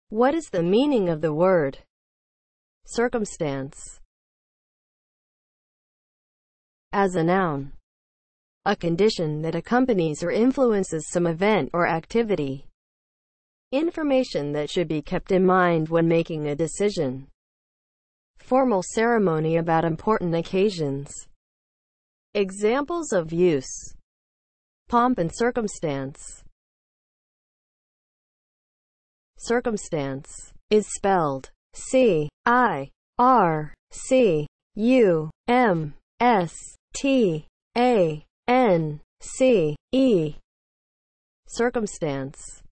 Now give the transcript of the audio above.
What is the meaning of the word circumstance? As a noun, a condition that accompanies or influences some event or activity. Information that should be kept in mind when making a decision. Formal ceremony about important occasions. Examples of use: pomp and circumstance. Circumstance is spelled C-I-R-C-U-M-S-T-A-N-C-E. Circumstance